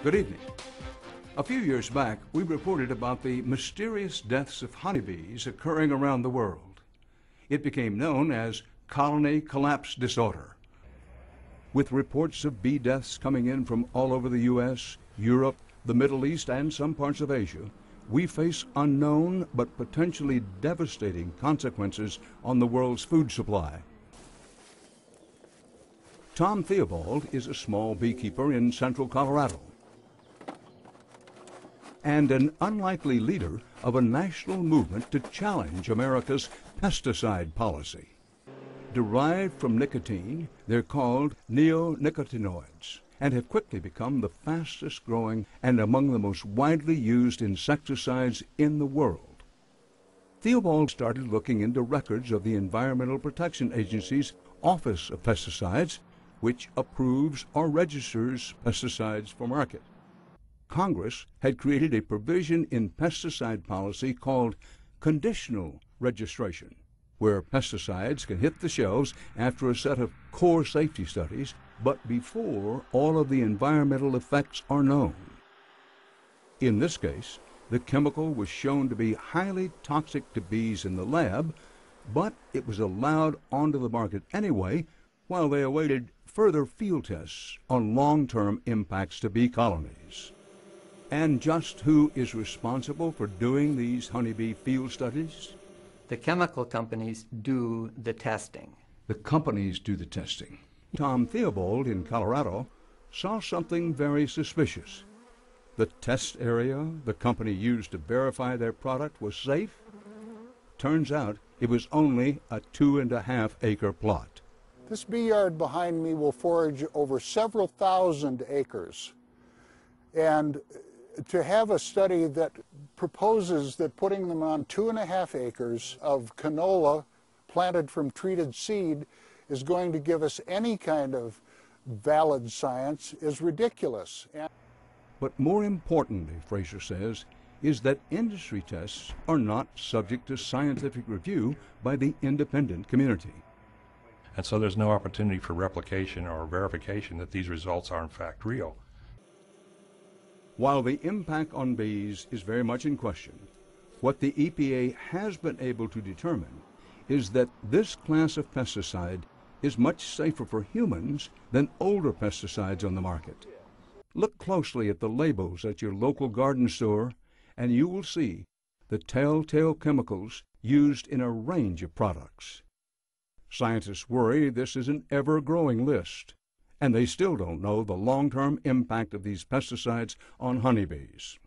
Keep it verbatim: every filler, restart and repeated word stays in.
Good evening. A few years back, we reported about the mysterious deaths of honeybees occurring around the world. It became known as colony collapse disorder. With reports of bee deaths coming in from all over the U S, Europe, the Middle East, and some parts of Asia, we face unknown but potentially devastating consequences on the world's food supply. Tom Theobald is a small beekeeper in central Colorado and an unlikely leader of a national movement to challenge America's pesticide policy. Derived from nicotine, they're called Neonicotinoids and have quickly become the fastest growing and among the most widely used insecticides in the world. Theobald started looking into records of the Environmental Protection Agency's Office of Pesticides, which approves or registers pesticides for market. Congress had created a provision in pesticide policy called conditional registration, where pesticides can hit the shelves after a set of core safety studies, but before all of the environmental effects are known. In this case, the chemical was shown to be highly toxic to bees in the lab, but it was allowed onto the market anyway while they awaited further field tests on long-term impacts to bee colonies. And just who is responsible for doing these honeybee field studies? The chemical companies do the testing. The companies do the testing. Tom Theobald in Colorado saw something very suspicious. The test area the company used to verify their product was safe. Turns out it was only a two and a half acre plot. This bee yard behind me will forage over several thousand acres. And to have a study that proposes that putting them on two and a half acres of canola planted from treated seed is going to give us any kind of valid science is ridiculous. And but more importantly, Fraser says, is that industry tests are not subject to scientific review by the independent community. And so there's no opportunity for replication or verification that these results are in fact real. While the impact on bees is very much in question, what the E P A has been able to determine is that this class of pesticide is much safer for humans than older pesticides on the market. Look closely at the labels at your local garden store, and you will see the telltale chemicals used in a range of products. Scientists worry this is an ever-growing list, and they still don't know the long-term impact of these pesticides on honeybees.